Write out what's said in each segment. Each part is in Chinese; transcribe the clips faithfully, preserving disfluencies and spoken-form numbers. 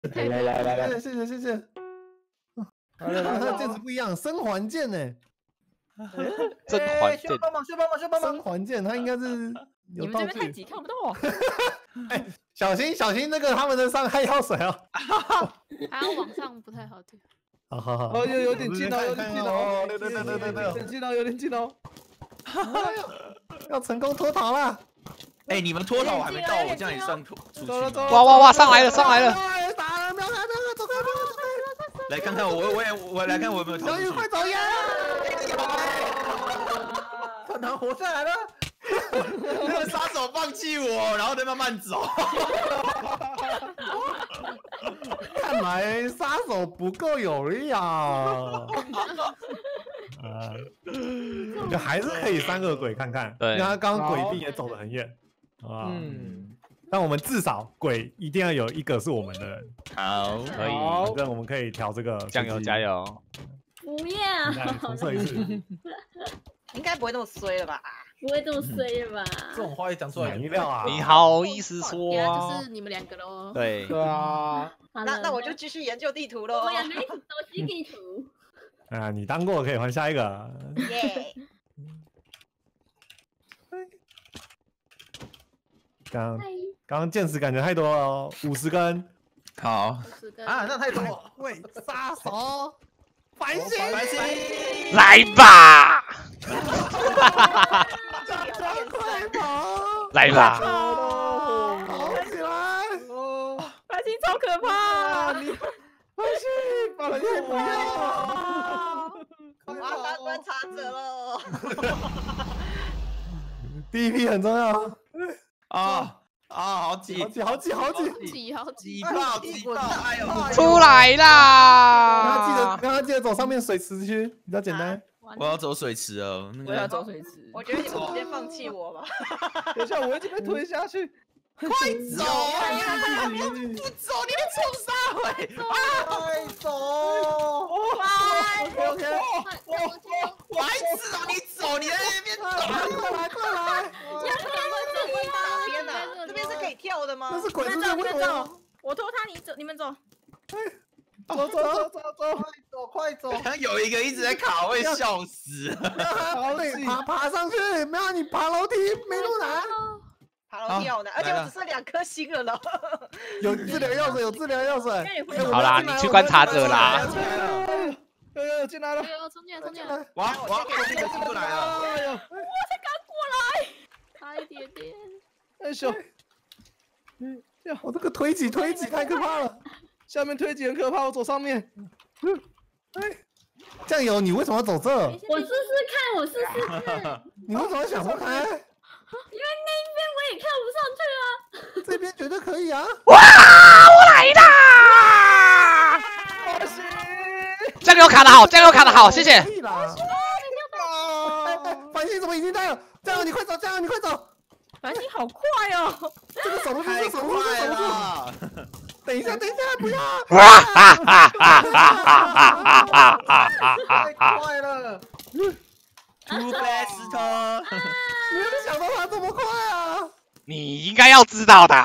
来来来来来， 谢谢谢谢。 来来来， 他的剑子不一样，生还剑呢。 甄嬛剑， 需要帮忙，需要帮忙，需要帮忙。 生还剑，他应该是有道你们这边太具。 挤，看不到啊。 哎，小心小心，那个他们的伤害药水哦。 还要往上不太好听。 好好好， 哦，有有点近哦，有点近哦， 对对对对对对， 有点近哦，有点近哦。 要成功脱逃了。 哎，你们脱逃我还没到，我这样也算脱出去。 走了走了。 哇哇哇，上来了上来了！ 打了，秒开秒开，走开走开。 来看看我，我也我来看我有没有逃小雨出去。 快走呀！ 团团活下来了。 那个杀手放弃我，然后再慢慢走。 看来杀手不够有力啊！啊，就还是可以三个鬼看看。 对因为他刚刚鬼一定也走得很远，啊， 嗯， 但我们至少鬼一定要有一个是我们的人， 好， 可以， 好反正我们可以调这个加油加！油！ 不要， 再重设一次， 应该不会那么衰了吧？ 不会这么衰了吧？ 这种话一讲出来难，预料啊！ 你好意思说原来啊就？是你们两个喽。 对， 对啊， 好了那那我就继续研究地图喽我。们两个一起走西地图。 啊，你当过可以换下一个。 耶！ 刚嗨， 刚刚剑齿感觉太多了哦，五十根。 好， 十个啊，那太多了。 喂，杀手，繁星， 白星， 来吧， 快跑！ 来吧！ 跑起来！ 哦， 白星超可怕。 你繁星，繁星不要！ 我要当观察者喽。 第一批很重要， 啊啊，好挤好，挤好挤好挤！ 挤好挤， 挤爆挤爆！哎呦， 出来让他记得啦！ 让他记得走上面水池区，比较简单。 我要走水池哦，那我要个走水池。 我觉得你们直接放弃我吧。 等一下，我已经被推下去。 快走呀！不走，你们冲啥回？ 快走！ 拜。 OK OK， 白痴哦，你走，你在那边快来快来！ 哪边呢？这边是可以跳的吗？ 那是鬼你们走， 出现为什你们走么？。 我拖他，你走，你们走。 走走走走走，快走快走！ 好像有一个一直在卡，会笑死。 好对， 挤， 爬爬上去，没有你爬楼梯没路难。 爬楼梯好难，而且我只剩两颗星了呢。 有治疗药水，有治疗药水。 好啦，你去观察者啦。 哎呦，进来了！ 哎呦，冲进来，冲进来， 我要我要过去就进不来了。 哎呦， 差一点点。 哎咻， 我这个推挤推挤太可怕了。 下面推挤很可怕，我走上面。 酱油，你为什么要走这？ 我试试看，我试试看， 你为什么想不开？ 因为那一边我也看不上去啊。 这边绝对可以啊！ 哇，我来啦！ 可惜， 酱油卡的好，酱油卡的好，谢谢可。以啦。哎哎，繁星怎么已经到了？酱油，你快走！酱油，你快走！ 白星好快哦。 这个守不住， 太这守不住，这快守不住！ 了！ 等一下，等一下，不要！ 哇哈哈哈哈哈哈哈哈！ 太快了！ 猪背石头， 没有想到他这么快啊！ 你应该要知道的。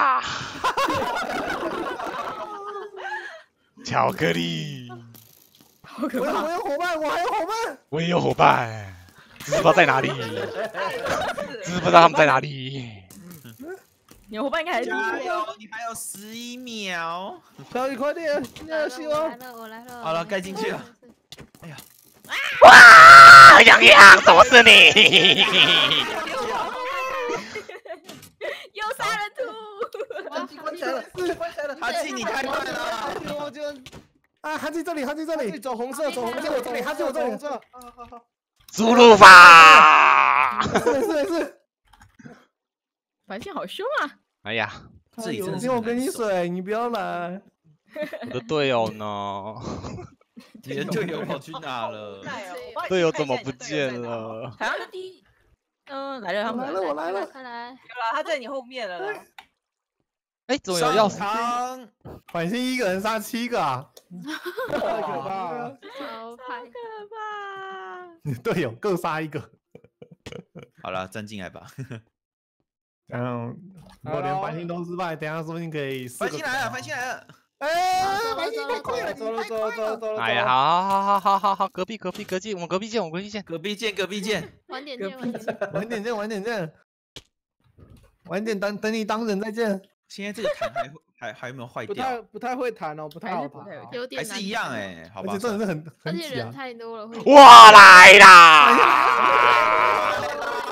巧克力， 我有我有伙伴，我还有伙伴。 我也有伙伴，只是不知道在哪里，只是不知道他们在哪里。 你的伙伴应该还是加油！你还有十一秒。 小雨快点，你还有希望来。了，我来了。 好了该进去了。 哇，洋洋，怎么是你？ 又杀了兔。 关起来了，关起来了。 哈气，你太慢了。 我就啊，哈基这里，哈基这里， 走红色，走红色， 我这里，哈基我这里红。色。啊，好好。 输入法。 没事没事没事。 白星好凶啊！ 哎呀，这里真的是因为我给很难受。 你水，你不要来。 我的队友呢？ 你的队友跑去哪了？ 队友怎么不见？了？ 好像是第一，嗯，来了，他们我来了，我来了。 快来！ 有了，他在你后面了啦。 哎，怎么有钥匙？ 匙？ 反星一个人杀七个啊！ 太可怕了。 超派， 可怕。 你队友各杀一个。 好了，站进来吧。 嗯，如果连繁星都失败，等一下说不定可以四个。 翻进来了，翻进来了。 哎， 走了白金太快了， 走了走了走了走了。 哎呀，好好好好好好，隔壁隔壁隔壁，我们隔壁见，我们隔壁见。 隔壁见，隔壁见。 晚点见，晚点见。 晚点见，晚点见，晚点等等你当人再见。 现在这个弹还会还还有没有坏不掉？ 太不太会弹哦，不太好还是不太弹。 有点难还是一样哎，好吧而且。真的是很而很挤啊。 且人太多了会。 我来啦！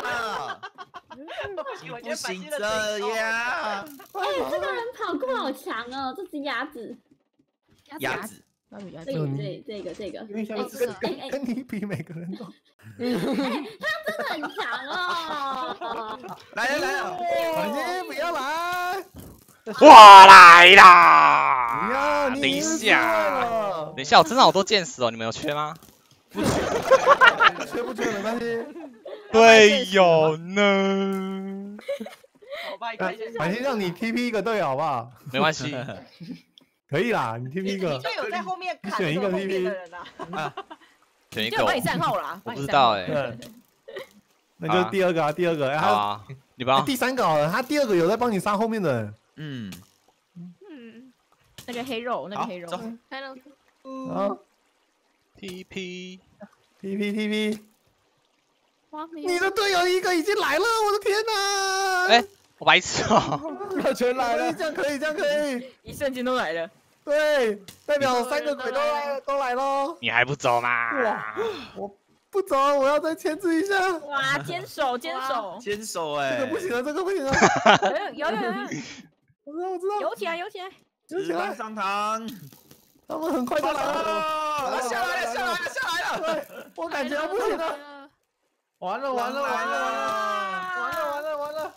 不行这样。 哎，这个人跑酷好强哦，这只鸭子， 鸭子， 那比较这个这这个这个， 因为像哎这个跟跟跟你比，每个人都真的很强哦。 来了来了， 白金不要来， 我来不啦！ 要，你等一已经下， 输了等一下，我身上好多剑矢哦，你们有缺吗？ 缺不缺没关系。 队友呢？ 我帮你白看一下。 白金让你 T P 一个队友好不好？ 没关系， 可以啦，你 T 你 P 一个你。就有在后面你砍选一个着后 T 面 P 的人啊。 选一个我。 就帮你站号啦， 我不知道哎， 对，那就第二个啊，第二个。哎他好啊，你帮哎第三个好了，他第二个有在帮你杀后面的人。 嗯， 嗯， 那个黑肉，那个好黑肉， 走。 还有啊 T P， ，T P T P， 哇， 你的队友一个已经来了，我的天哪！ 哎，我白痴哦。 全来了可以，这样可以，这样可以。 一瞬间都来了。 对，代表三个鬼都来都来喽。 你还不走吗？ 我不走，我要再牵制一下。 哇，坚守坚守， 坚守哎， 这个不行了，这个不行了。 有有有有， 我知道，我知道。 游起来游起来， 直棒上膛， 他们很快就来了。 啊下来了下来了下来了， 对，我感觉不行了。 了。 完了完了完了完了完了完了完了！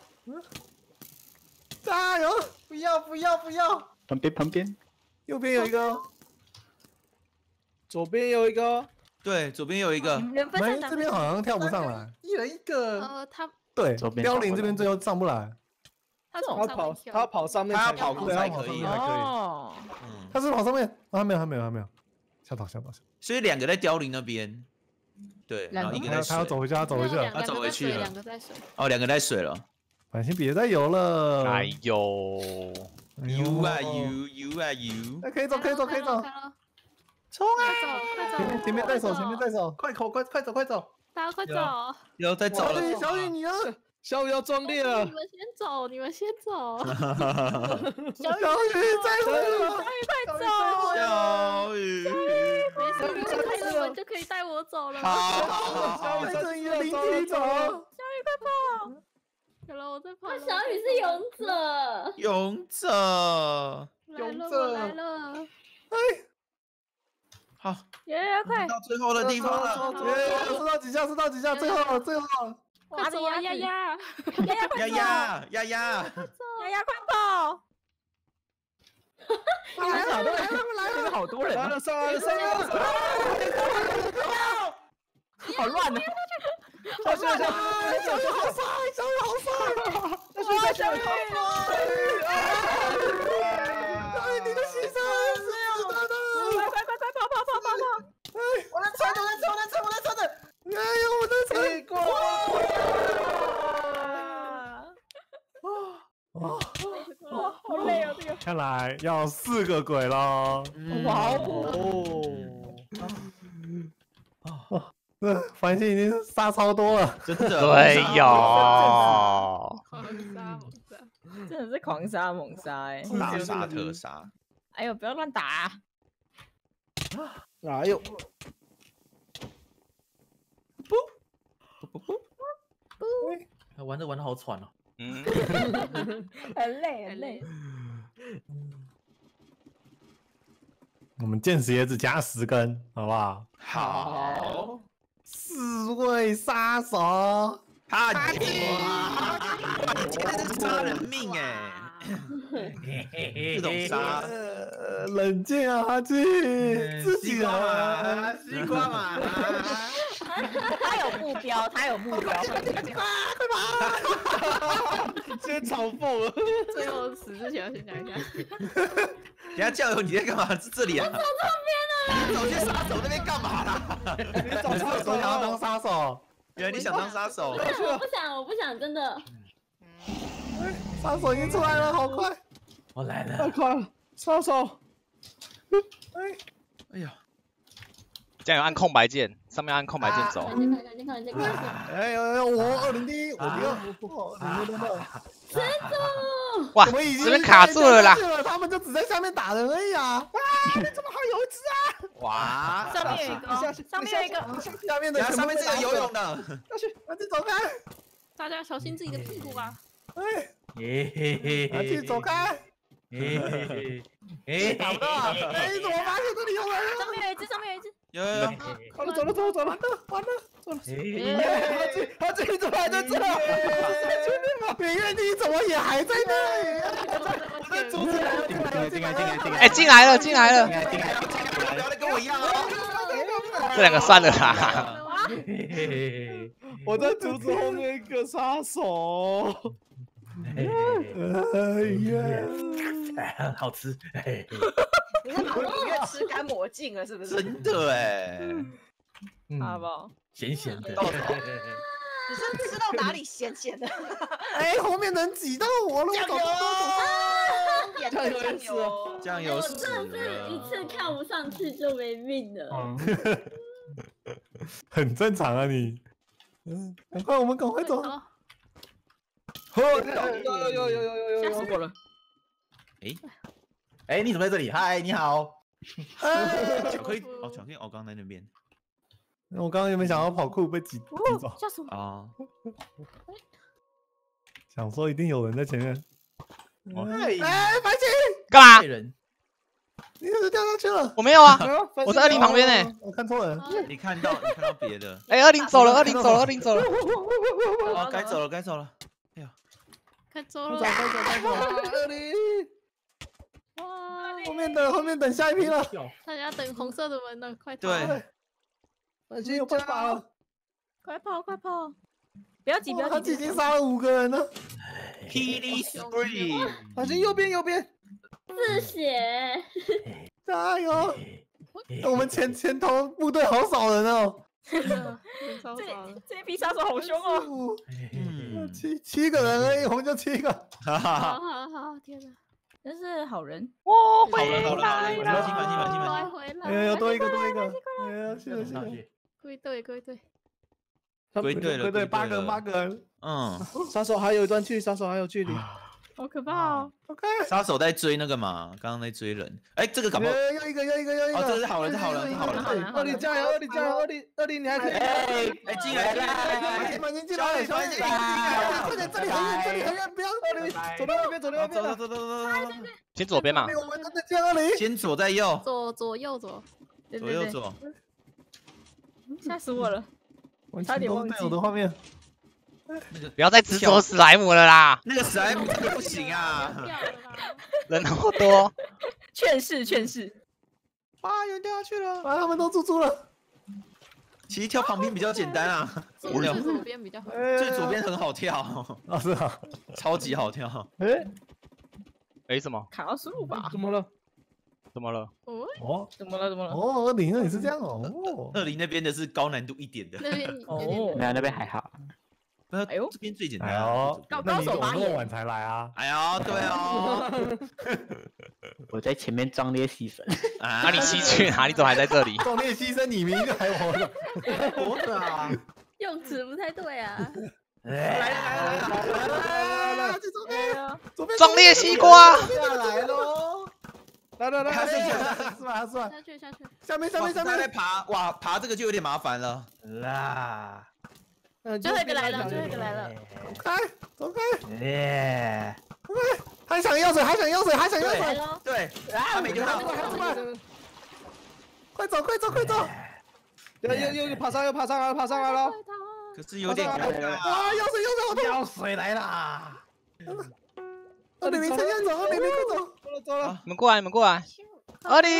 加油！ 不要不要不要！ 旁边旁边， 右边有一个， 左边有一个， 对，左边有一个， 人分没散打这边好像跳不上来。 一人一个。 呃，他对， 左边凋零这边最后上不来。 他从他跑上面跳， 他跑上面他要才跑酷才可以对啊哦， 嗯， 他是跑上面，啊，还没有，还没有，还没有，下倒下倒下。 所以两个在凋零那边，对，然两个后一个在水他要他要，走回去，他要走回去了。 他走回去了两个在水， 哦，两个在水了， 反正别再游了。 哎呦， 游啊游，游啊游， 哎，可以走，可以走，可以走。 冲啊！ 快走，快走， 前面带手，前面带手。 快口快快走快走！ 大家快走！ 要再走了， 小雨，小雨，你要小雨要壮烈了你！们先走，你们先走。 小雨再回来。 快走！ 小雨， 没事，你们开着门就可以带我走了。 好好好， 带着你的灵体走。 有了，我在跑了。 那小雨是勇者， 勇者， 来了，我来了。 好， 耶，快！ 到最后的地方了， 耶，射到几下，射到几下，最后最后。 快走啊，丫丫！ 丫丫快丫走！ 丫丫丫， 丫丫快跑！来了，都来了，来了，好多人啊， 来了上来了上来了！ 好乱啊！ 小雨小雨小雨好帅，小雨好帅。 小雨小雨好小雨，你的牺牲是值得的。 快快快快跑跑跑跑跑！ 我的车，我的车，我的车，我的车的。 哎呦，我的车！ 帅！过！ 哇， 好累哦，这个。 看来要四个鬼喽。 哇哦！ 哦，这繁星已经杀超多了。 真的， 队友， 狂杀猛杀！ 真的是狂杀猛杀哎！ 大杀特杀， 哎呦，不要乱打啊！ 哎呦！ 玩的玩的好喘哦。 嗯， 很累很累。 我们剑矢也只加十根，好不好？ 好， 四位杀手， 他今天是杀人命哎，这种杀， 呃，冷静啊，哈基，自己人， 西瓜嘛， 他有目标，他有目标。 先嘲讽， 最后死之前要先讲一下。 等下酱油你在干嘛？是这里啊？走这边了，走去杀手那边干嘛啦？ 你找我厕所想要当杀手， 原来你想当杀手， 我不想，我不想，真的。 杀手已经出来了，好快！ 我来太快了，杀手！ 哎呀， 这样有按空白键，上面按空白键走。 赶紧看，赶紧看，赶紧看！ 哎呦呦，我二零第一，我第二，我你们的。 神助！ 哇， 我们已经这边卡住了啦！ 他们就只在下面打人而已啊！啊，你怎么还有一只啊？ 哇， 上面有一个，上面有一个， 下面的上面这个游泳的， 要去，赶紧走开！ 大家小心自己的屁股啊！ 哎， 嘿嘿嘿赶紧走开！ 嘿嘿嘿嘿， 打不到啊！哎，怎么发现这里有人了？ 上面有一只，上面有一只。 有有有， 好了，走了，走了，走了，完了，完了，走了。他自己，他自己怎么还在这？前面吗？美月，你怎么也还在那里？我在阻止他进来，进来，进来，进来！ 哎，进来了，进来了！ 不要再跟我一样哦。 这两个算了啦。 我在阻止后面一个杀手。 哎呀， 很好吃。 你是把音乐吃干抹净了，是不是？ 真的哎， 好不好？ 咸咸的。 你是吃到哪里咸咸的？ 哎，后面能挤到我了，我走走盐的酱油， 酱油我死真的是一了。 次跳不上去就没命了。 很正常啊你。嗯，赶快，我们赶快走。 好， 有有有有有有有有。 吓死我了！ 哎， 哎，你怎么在这里？嗨，你好。 巧克力哦，巧克力哦，刚刚在那边我刚刚有没有想要跑酷被挤挤走？ 吓死我！ 啊。 想说一定有人在前面。 哎， 哎，白起， 干嘛？ 人。 你是掉下去了？ 我没有啊， 我我在二零旁边呢。 我看错人。 你看到你看到别的哎，二零走了，二零走了，二零走了。 哦，该走了该走了。 快走了！ 该走该走。 二零。 哇！ 后面的后面等下一批了。 大家等红色的门呢，快跑！ 对， 白起有办法了。 快跑，快跑！ 不要急，不要他急。 已经杀了五个人了。 霹雳 Spree， 白起右边右边。 自血！ 加油！我们前前头部队好少人哦。 真的，人超这少的。 这一批杀手好凶哦！ 五嗯， 七七个人而已，我们就七个。 哈哈好哈。 好好，天哪！ 真是好人。 我好了好了好了，满心满心满心满心。 快回来！ 哎呀，多一个多一个。哎呀，谢谢谢谢。 归队，归队。 归队了， 归队，八个个人八个人。 嗯， 杀手还有一段距离，杀手还有距离。 好可怕哦！ OK。 杀手在追那个嘛，刚刚在追人。哎，这个搞不好又一个又一个又一个。 哦，这是好人，是好人，是好人。 二零加油，二零加油，二零二零你还可以。 哎哎，进来进来， 满进满进进来，小心！快点，这里很远，这里很远，不要二零，走到那边，走到那边， 走走走走走走。 先左边嘛。 我们真的见二零。 先左再右， 左左右左， 对对对， 左右左。 吓死我了！差点忘记我的画面。 不要再执着史莱姆了啦， 那个史莱姆真的不行啊！ 掉了啦！ 人那么多。 劝世劝世。 啊，有人掉下去了。 啊，他们都猪猪了。 其实跳旁边比较简单啊， 左左边比较好。 最左边很好跳， 啊是啊， 超级好跳。 哎， 哎，什么？ 卡到输入吧？ 怎么了？ 怎么了？ 哦怎么了？怎么了？ 哦，二零二你是这样哦。 二零那边的是高难度一点的， 那边哦有没有那边还好。 那哎呦这边最简单哎啊。 呦， 高那你怎么高手把眼那么晚才来啊？ 哎呦，对哦。 我在前面壮烈牺牲。 啊那你西去哪？你怎么还在这里？ 壮烈牺牲，你明明就还活着。 活着啊！ 用词不太对啊。 来来来来来来来， 左边，左边， 壮烈西瓜。 下来喽！ 来来来， 还是是吧是吧？ 下去下去。 下面下面下他在面。 爬，哇，爬这个就有点麻烦了。 啦。 最后一个来了，最后一个来了。 走开，走开！ 耶！ 还想要水，还想要水，还想要水！ 对，他没丢到。 快走，快走，快走！ 又又又爬上，又爬上来了，爬上来了！ 可是有点尴尬。 啊，要水，要水，好痛！ 要水来啦！ 二零零趁现走，二零零快走！ 走了走了， 你们过来，你们过来。二零。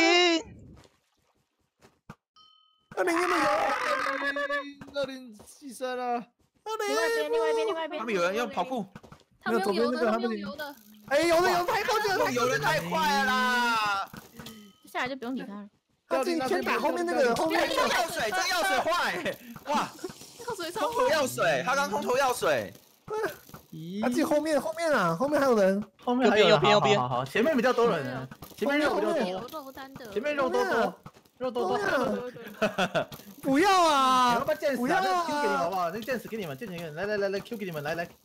二零一没有， 二零牺牲了。 二另外一边，另外一边，另外一边他。们有人用跑酷， 他们用油的，他们用油的。 哎，有的有太靠近了， 有人太快了啦！ 下来就不用理他了。 他进先打后面那个人，后面这个药水，这个药水坏！哇， 药水超空投药水，他刚空投药水。 他进后面后面啊，后面还有人， 后面还有右边右边右边好好好，前面比较多人呢。 前面肉比较有多， 肉单的， 前面肉多多，肉多多。 不要你啊要！不要剑士啊？ 不要啊那 Q 给你们好不好？那个剑士给你们，剑士给你们，来来来来 Q 给你们，来来。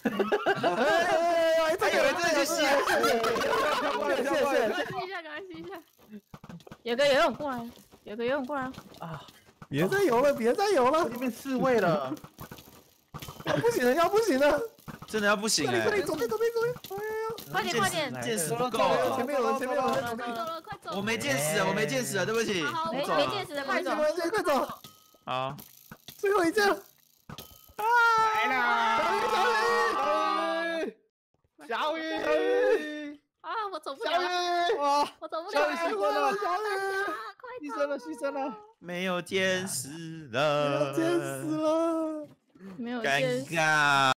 哎， 还有人真的去吸， 谢谢谢谢。 赶快吸一下，赶快吸一下。 有个游泳过来，有个游泳过来。 啊！ 别再游了，别再游了我，这边四位了， 要不行了，要不行了！ 真的要不行哎快点快点，！左边左边左边！ 快点快点， 见识不够前，面有人，前面有人， 快走了，快走了。 我没见识，我没见识，对不起， 好， 没我走了。 没见识的快走快走，。快快走！ 好， 最后一件， 来啦！小雨，小雨， 啊，我走不小了， 雨，哇！ 我走不小雨了。 牺牲了， 小雨， 快牺牲了，牺牲了， 没有见识要了， 见死了！ 没有尴见识。 尬。